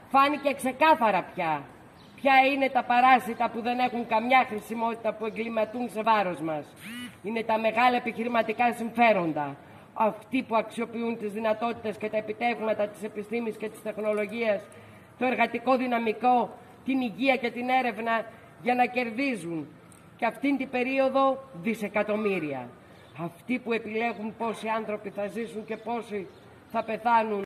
Φάνηκε ξεκάθαρα πια. Ποια είναι τα παράσιτα που δεν έχουν καμιά χρησιμότητα, που εγκληματούν σε βάρος μας. Είναι τα μεγάλα επιχειρηματικά συμφέροντα. Αυτοί που αξιοποιούν τις δυνατότητες και τα επιτεύγματα της επιστήμης και της τεχνολογίας, το εργατικό δυναμικό, την υγεία και την έρευνα για να κερδίζουν και αυτήν την περίοδο δισεκατομμύρια. Αυτοί που επιλέγουν πόσοι άνθρωποι θα ζήσουν και πόσοι θα πεθάνουν